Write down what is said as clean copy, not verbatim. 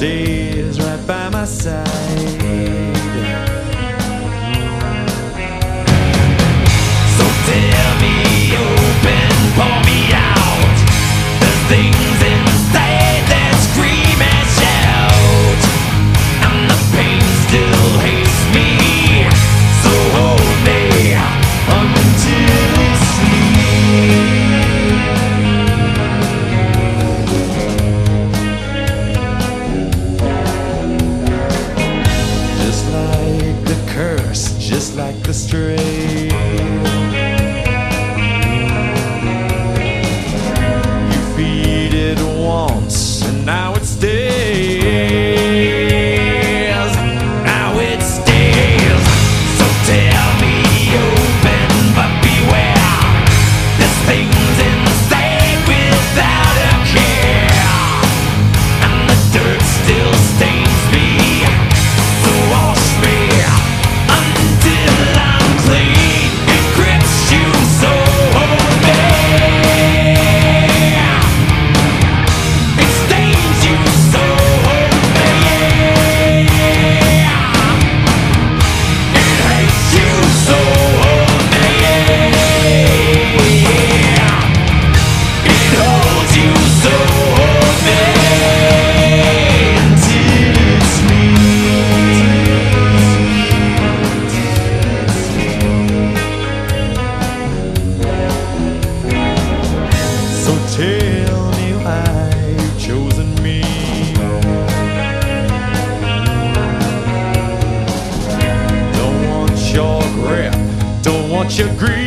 stays right by my side. So tear me open, pour me out. There's things inside that scream and shout, and the pain still hates me. So hold me until we sleep. Just like the curse, just like the stray. You feed it once, and now it stays. Now it stays. So tear me open, but beware. This thing's inside without a care, and the dirt still stains me. So wash me until I'm clean. It grips you, so hold me. It stains you, so hold me. It hates you, so hold me. It holds you, so hold me. Until it's me. So tell me why you've chosen me. Don't want your grip, don't want your greed.